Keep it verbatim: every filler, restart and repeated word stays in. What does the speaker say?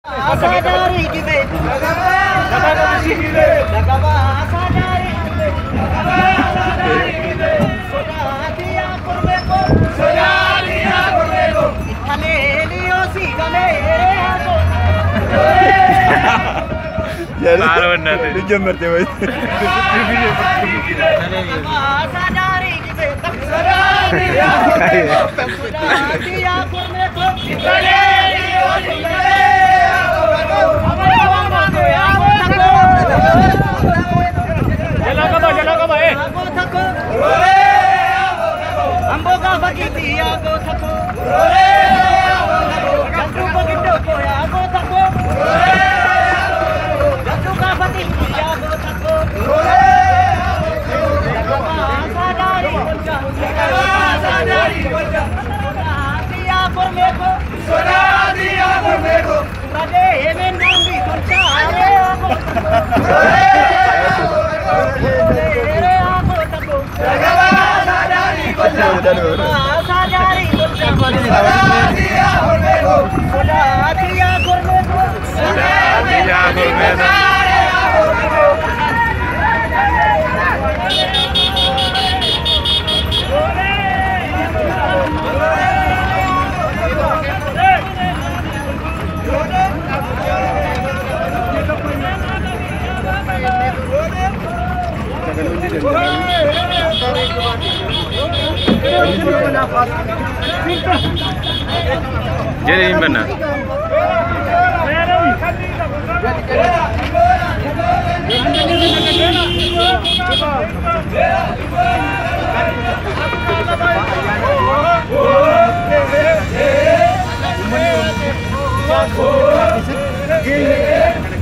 Sadari gibi, sadari gibi, sadari gibi, sadari gibi. Soda dia kurmeko, soda dia kurmeko. Kale liyo si kale ako. Baru benar tu. Jom bertemu. Sadari gibi, sadari gibi. Soda dia kurmeko, kale liyo si kale. Jala ka ba? Jala ka ba eh? Ako thako. Ore ako thako. Ambo ka bagiti ako thako. Ore ako thako. Gantu bagito ko ako thako. Ore ako thako. Gantu ka bagiti ako thako. Ore ako thako. Sadari bonja. Sadari bonja. Dia pormeko. Soda dia pormeko. Rade hemen nambi bonja are ako. Ore Jadi ini benar. Aku